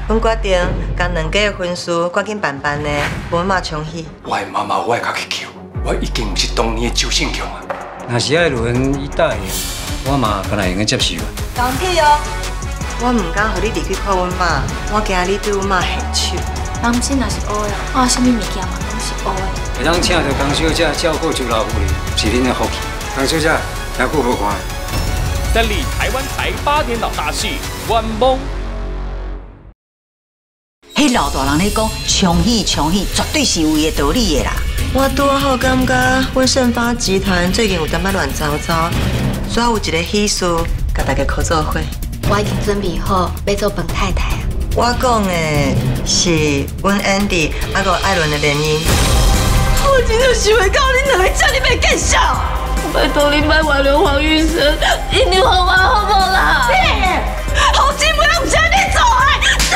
阮决定将2家的婚事赶紧办办呢，无嘛冲喜。 我的妈妈，我会较去求，我已经不是当年的周胜强啊。 若是爱轮伊答应，我嘛本来会接受。 讲起哦，我唔敢互你离去看阮妈，我惊你对阮妈下手。 人生若是乌的，我啥物物件嘛拢是乌的。 会当请到江小姐照顾周老夫人，是恁的福气。江小姐，听久无看。 3立台湾台8点档大戏《晚梦》。 迄老大人咧讲，冲喜，绝对是有伊的道理的啦。 我拄好感觉，阮盛发集团最近有淡薄乱糟糟，所以有一个喜事，甲大家合作伙。 我已经准备好要做本太太啊。 我讲的是阮 Andy 还有艾伦的联姻。 我真正想袂到恁两个这么袂见笑。拜托你莫挽留黄玉生，一定好吗？好不好啦？好姊妹唔想你走啊！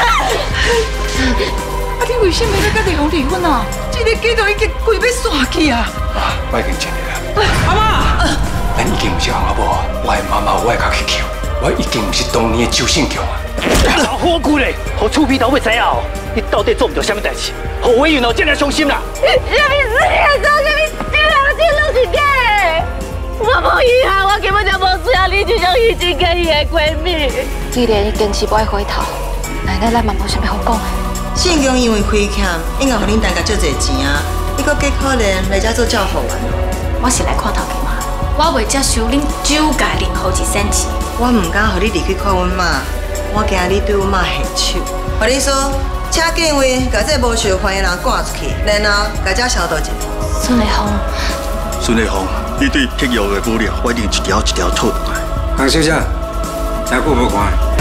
你为什么要甲丽蓉离婚啊？这个家都已经快要散去啊！ 妈，我已经尽力了。阿妈，咱已经不是翁仔某啊！我的妈妈，我会较去求，我已经不是当年的周胜强啊！ 老火骨嘞，互厝皮头要知影哦，你到底做唔到什么代志？互委员哦，真来伤心啦！ 什么事啊？做什么事啊？这拢是假的！我无遗憾，我根本就无需要你这种已经跟伊的闺蜜。 既然伊坚持不爱回头，奶奶咱嘛无啥物好讲的。 盛强因为亏欠，应该互恁大家借侪钱啊！你搁计可怜来遮做教务员。 我是来看头家妈，我袂接受恁酒家任何一仙钱。 我唔敢互你离去看阮妈，我惊你对阮妈下手。互你说，请警卫把这无受欢迎人赶出去，然后把遮消毒一下。 孙丽芳， 孙丽芳，你对辟谣的资料，我一定一条一条吐出来。 江小姐，听久无看。